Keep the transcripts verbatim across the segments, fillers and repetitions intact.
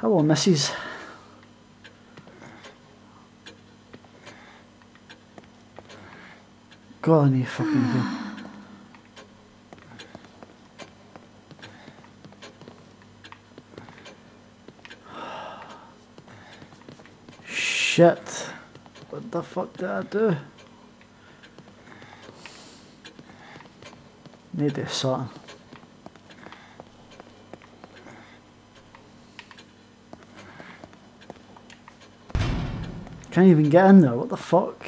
Hello, missus. God, I need fucking go. Shit. What the fuck did I do? Need to do something. Can't even get in there, what the fuck?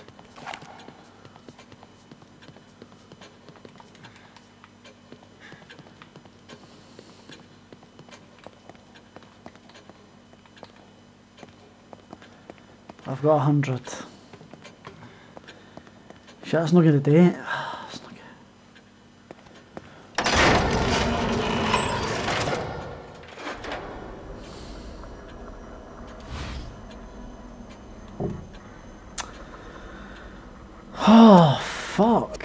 I've got a hundred. Shit, that's not gonna do it. That's not good. Oh, fuck.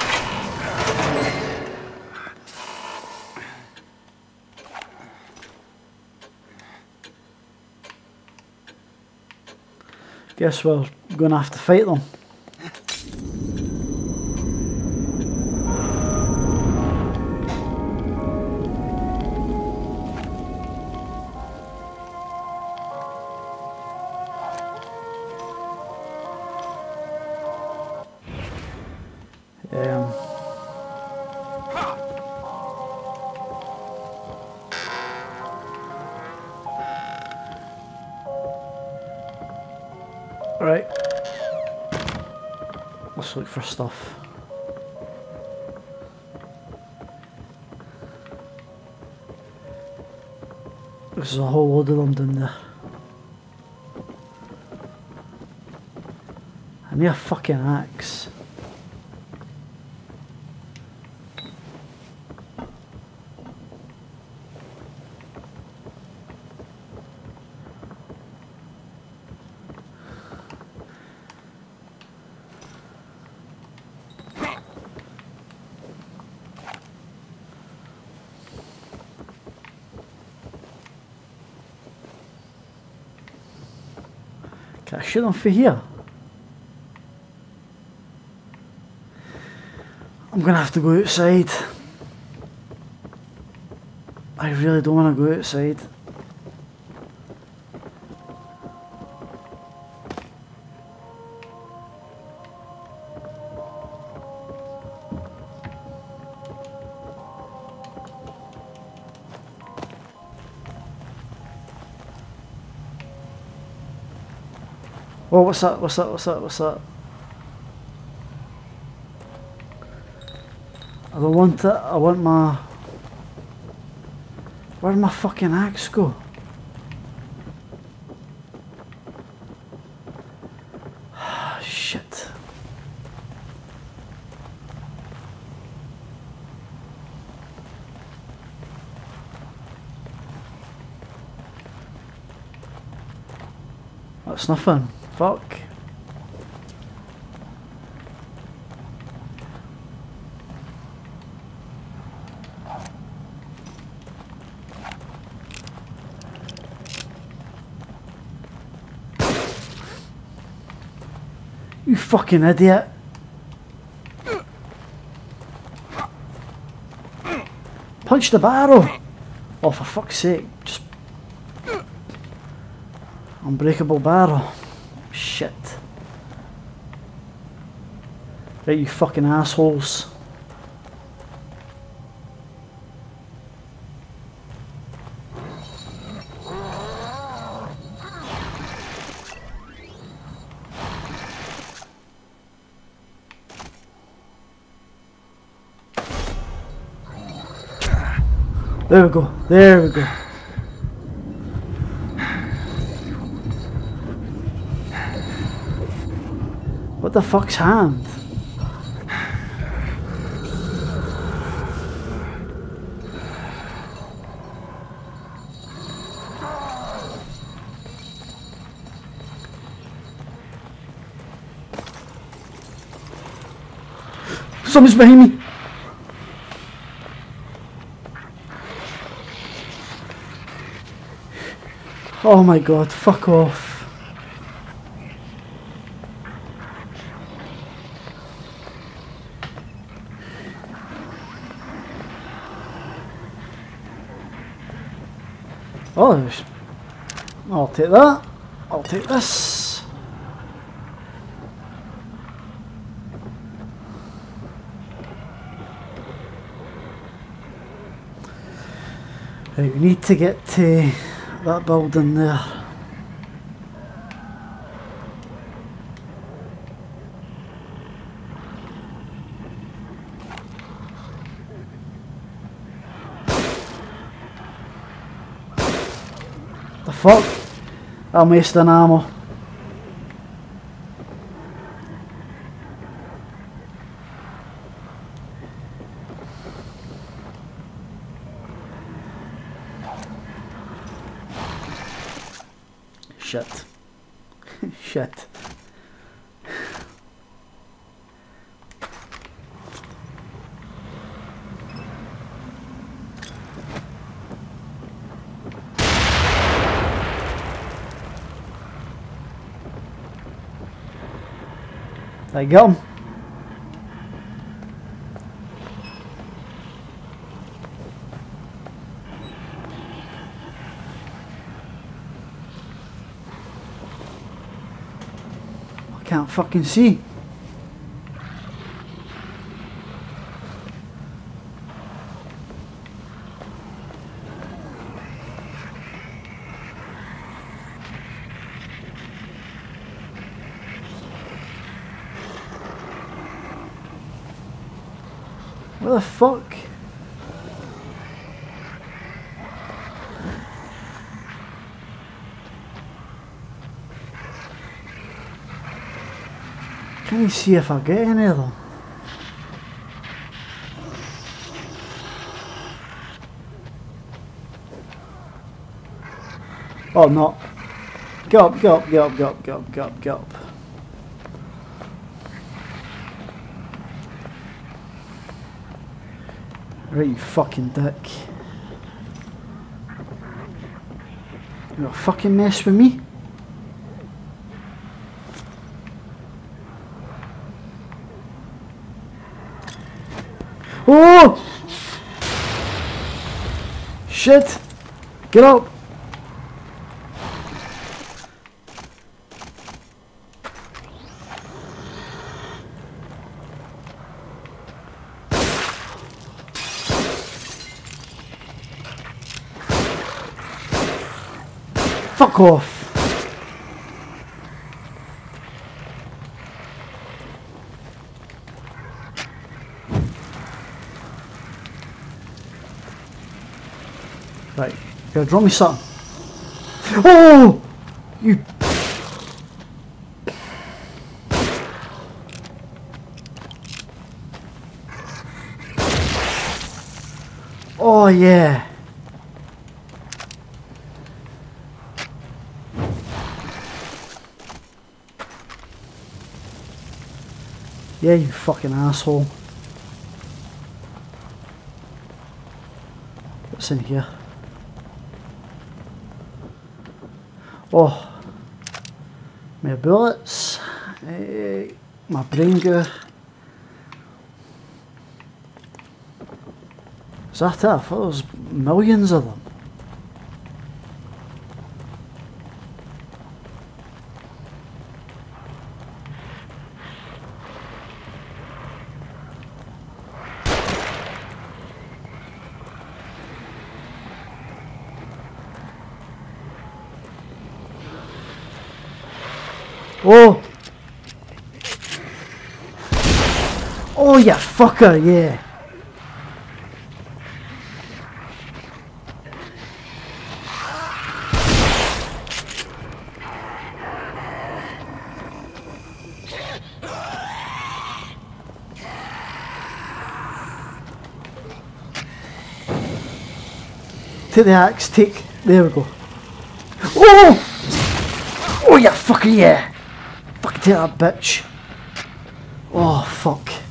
Guess we're gonna have to fight them. Um, right, let's look for stuff. There's a whole load of them down there. I need a fucking axe. Can I shoot them for here? I'm gonna have to go outside. I really don't want to go outside. Oh, what's that? What's that? What's that? What's that? I don't want it. I want my... Where'd my fucking axe go? Shit. That's nothing. Fuck. You fucking idiot. Punch the barrel. Oh, for fuck's sake. Just... Unbreakable barrel. Shit. Right, you fucking assholes. There we go, there we go. What the fuck's hand? Somebody's behind me. Oh my god, fuck off. Oh, there's... I'll take that. I'll take this. Right, we need to get to that building there. The fuck? I'm wasting ammo. Shit. Shit. There you go. I can't fucking see. What the fuck? Can you see if I get any of them? Oh no. Get up, get up, get up, get up, get up, get up, get up. Right, you fucking dick. You gonna fucking mess with me? Oh! Shit! Get up! Fuck off! Right, you gotta draw me something. Oh! You... Oh yeah! Yeah, you fucking asshole. What's in here? Oh, my bullets, uh, my brain goo. Is that it? I thought there was millions of them. Oh! Oh, you fucker, yeah! Take the axe, take... There we go. Oh! Oh, you fucker, yeah! Fucking take that bitch. Oh, fuck.